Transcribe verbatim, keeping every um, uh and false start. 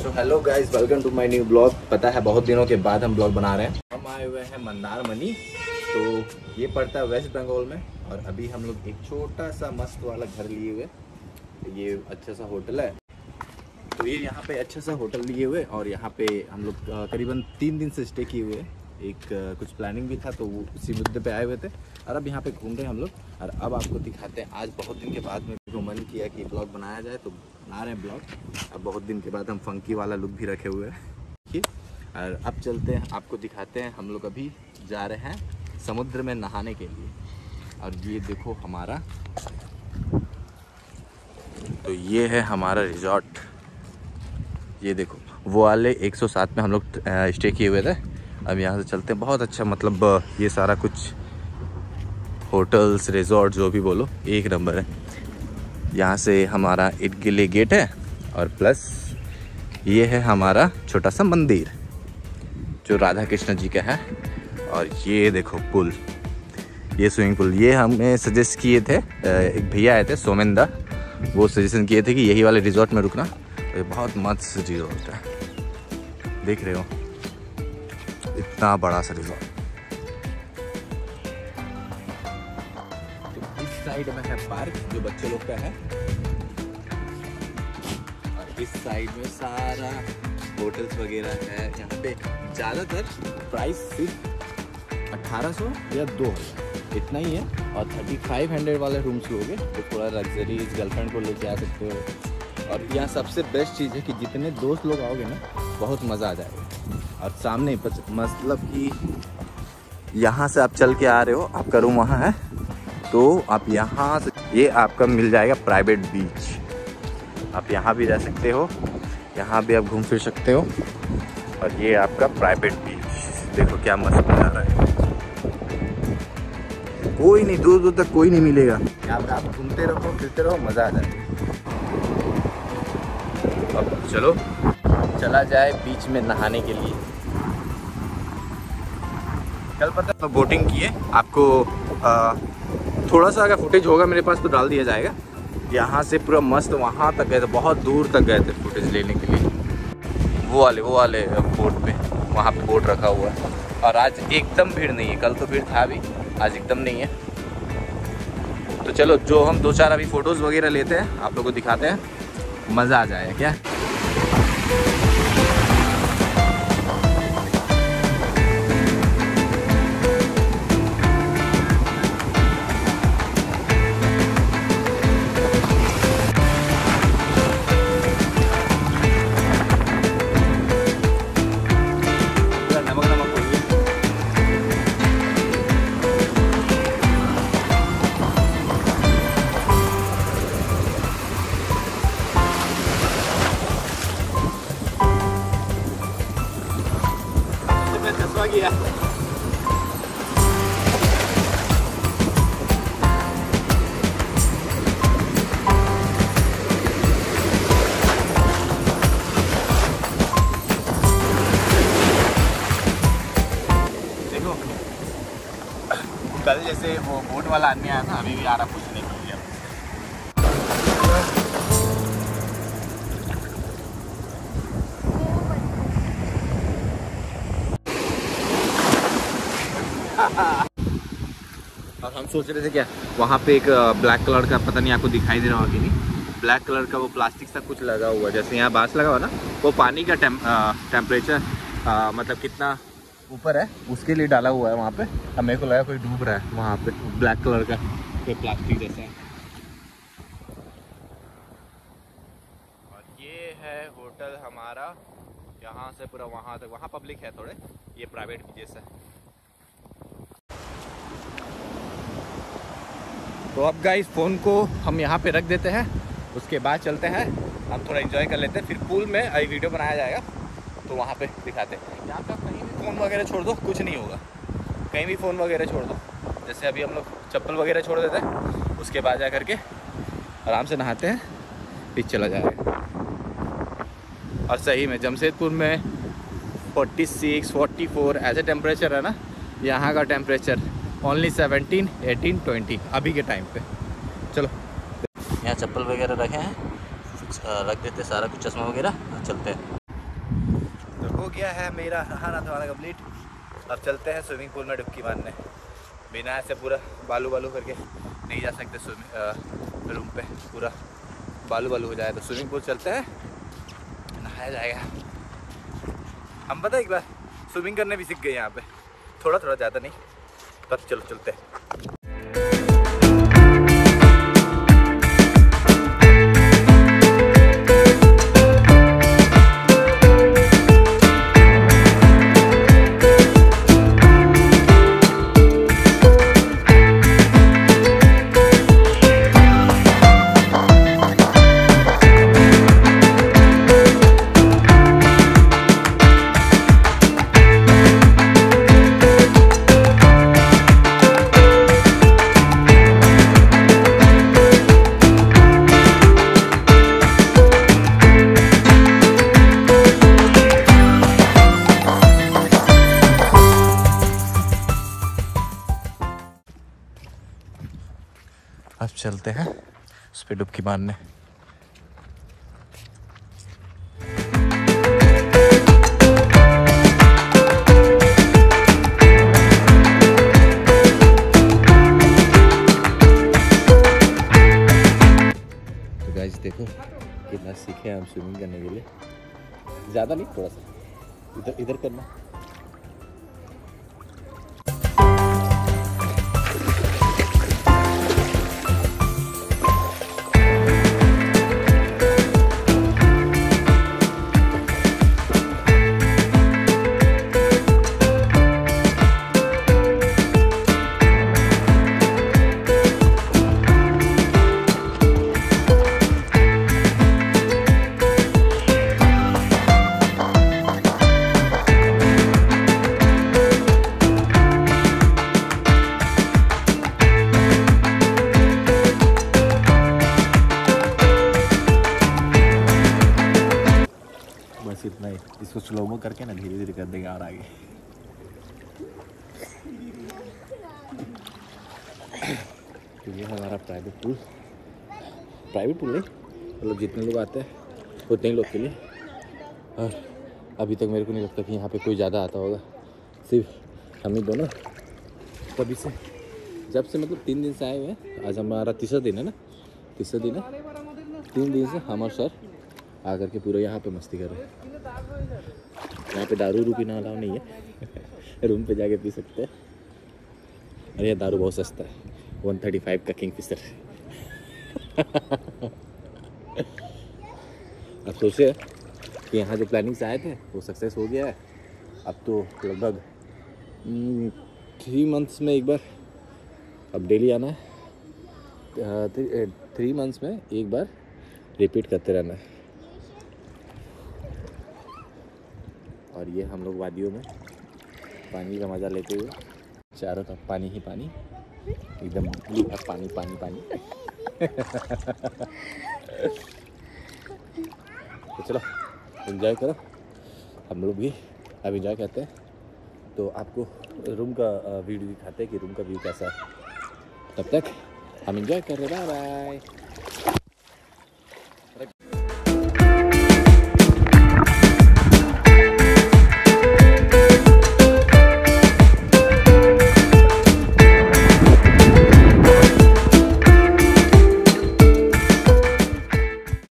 So hello guys, welcome to my new blog. पता है बहुत दिनों के बाद हम ब्लॉग बना रहे हैं। हम आए हुए हैं मंदारमनी, तो ये पड़ता है वेस्ट बंगाल में। और अभी हम लोग एक छोटा सा मस्त वाला घर लिए हुए, ये अच्छा सा होटल है। तो ये यहाँ पे अच्छा सा होटल लिए हुए और यहाँ पे हम लोग करीबन तीन दिन से स्टे किए हुए। एक कुछ प्लानिंग भी था तो वो उसी मुद्दे पे आए हुए थे और अब यहाँ पे घूम रहे हैं हम लोग। और अब आपको दिखाते हैं, आज बहुत दिन के बाद मेरे को मन किया कि ब्लॉग बनाया जाए तो बना रहे हैं ब्लॉग। अब बहुत दिन के बाद हम फंकी वाला लुक भी रखे हुए हैं, ठीक। और अब चलते हैं, आपको दिखाते हैं। हम लोग अभी जा रहे हैं समुद्र में नहाने के लिए। और ये देखो हमारा, तो ये है हमारा रिजॉर्ट। ये देखो वो वाले एक सौ सात में हम लोग स्टे किए हुए थे। अब यहाँ से चलते हैं। बहुत अच्छा, मतलब ये सारा कुछ होटल्स रिजॉर्ट जो भी बोलो एक नंबर है। यहाँ से हमारा इर्द गिर्द गेट है और प्लस ये है हमारा छोटा सा मंदिर जो राधा कृष्ण जी का है। और ये देखो पुल, ये स्विमिंग पूल, ये हमें सजेस्ट किए थे, एक भैया आए थे सोमेंदा, वो सजेशन किए थे कि यही वाले रिजॉर्ट में रुकना। ये बहुत मस्त रिजॉर्ट है, देख रहे हो इतना बड़ा सा रिजॉर्ट। तो इस साइड में है पार्क जो बच्चे लोग का है और इस साइड में सारा होटल्स वगैरह है। यहाँ पे ज़्यादातर प्राइस सिर्फ अठारह सौ या दो हज़ार इतना ही है। और थर्टी फाइव हंड्रेड वाले रूम्स लोगे तो थोड़ा लग्जरीज गर्लफ्रेंड को लेके आ सकते हो। और यहाँ सबसे बेस्ट चीज़ है कि जितने दोस्त लोग आओगे ना बहुत मज़ा आ जाएगा। और सामने मतलब कि यहाँ से आप चल के आ रहे हो, आपका रूम वहाँ है, तो आप यहाँ से ये आपका मिल जाएगा प्राइवेट बीच। आप यहाँ भी रह सकते हो, यहाँ भी आप घूम फिर सकते हो। और ये आपका प्राइवेट बीच देखो क्या मस्त नज़ारा है। कोई नहीं, दूर दूर तक कोई नहीं मिलेगा। यहाँ पे आप घूमते रहो फिरते रहो, मज़ा आ जाएगा। अब चलो चला जाए बीच में नहाने के लिए। कल पता तो बोटिंग किए, आपको आ, थोड़ा सा अगर फुटेज होगा मेरे पास तो डाल दिया जाएगा। यहाँ से पूरा मस्त वहाँ तक गए थे, बहुत दूर तक गए थे फुटेज लेने के लिए। वो वाले वो वाले बोट पे, वहाँ पे बोट रखा हुआ है। और आज एकदम भीड़ नहीं है, कल तो भीड़ था भी, आज एकदम नहीं है। तो चलो जो हम दो चार अभी फ़ोटोज़ वगैरह लेते हैं आप लोगों को दिखाते हैं, मज़ा आ जाएगा क्या। गया देखो, कल जैसे वो बोट वाला आदमी आया था, अभी भी आ रहा पूछने के लिए। और हम सोच रहे थे क्या, वहाँ पे एक ब्लैक कलर का, पता नहीं आपको दिखाई दे रहा होगा कि नहीं, ब्लैक कलर का वो प्लास्टिक सा कुछ लगा हुआ, जैसे यहाँ बांस लगा हुआ ना, वो पानी का टेम, टेम्परेचर मतलब कितना ऊपर है उसके लिए डाला हुआ है वहाँ पे। अब मेरे को लगा कोई डूब रहा है वहाँ पे, ब्लैक कलर का कोई प्लास्टिक जैसा है। और ये है होटल हमारा, यहाँ से पूरा वहाँ तक, वहाँ पब्लिक है थोड़े, ये प्राइवेट भी जैसा है। तो अब गाइस फ़ोन को हम यहाँ पे रख देते हैं, उसके बाद चलते हैं, हम थोड़ा एंजॉय कर लेते हैं, फिर पूल में आई वीडियो बनाया जाएगा तो वहाँ पे दिखाते हैं। यहाँ पे कहीं भी फ़ोन वगैरह छोड़ दो, कुछ नहीं होगा, कहीं भी फ़ोन वगैरह छोड़ दो। जैसे अभी हम लोग चप्पल वगैरह छोड़ देते हैं, उसके बाद जा करके आराम से नहाते हैं, फिर चला जाएगा। और सही में जमशेदपुर में फोर्टी सिक्स फोर्टी फोर ऐसे टेम्परेचर है ना, यहाँ का temperature only seventeen eighteen twenty अभी के टाइम पे। चलो यहाँ चप्पल वगैरह रखे हैं, रख देते सारा कुछ, चश्मा वगैरह, चलते हैं। गया है मेरा नहाना धोना कंप्लीट। अब चलते हैं स्विमिंग पूल में डुबकी मारने। बिना ऐसे पूरा बालू बालू करके नहीं जा सकते स्विमिंग रूम पे, पूरा बालू बालू हो जाए। तो स्विमिंग पूल चलते हैं, नहाया जाएगा। हम पता है एक बार स्विमिंग करने भी सीख गए यहाँ पे, थोड़ा थोड़ा, ज़्यादा नहीं। तब चलो चलते हैं। अब चलते हैं उस पर डुबकी मारने। तो गाइस देखो कितना सीखे हम स्विमिंग करने के लिए। ज़्यादा नहीं, थोड़ा सा इधर इधर करना। बस इतना ही, इसको स्लोमो करके ना धीरे धीरे कर देंगे और आगे। तो ये हमारा प्राइवेट पूल, प्राइवेट पूल नहीं मतलब जितने लोग आते हैं उतने ही लोग के लिए। और अभी तक मेरे को नहीं लगता कि यहाँ पे कोई ज़्यादा आता होगा, सिर्फ हम ही दोनों। तभी से जब से मतलब तीन दिन से आए हुए हैं, आज हमारा तीसरा दिन है ना, तीसरा दिन है, तीन दिन से हम और सर आकर के पूरा यहाँ पे मस्ती कर रहे हैं। यहाँ पे दारू रू पीना अलाउ नहीं है रूम पे जाके पी सकते हैं। अरे ये दारू बहुत सस्ता है, वन थर्टी फाइव का किंग फिशर। अब सोचे कि यहाँ जो प्लानिंग से आए थे वो सक्सेस हो गया है। अब तो लगभग थ्री मंथ्स में एक बार अब डेली आना है, थ्री मंथ्स में एक बार रिपीट करते रहना है। और ये हम लोग वादियों में पानी का मज़ा लेते हुए, चारों तरफ पानी ही पानी, एकदम ब्लू है, पानी पानी पानी। तो चलो एंजॉय करो, हम लोग भी अब एंजॉय करते हैं। तो आपको रूम का वीडियो दिखाते हैं कि रूम का व्यू कैसा है। तब तक हम एंजॉय कर रहे हैं। Bye bye.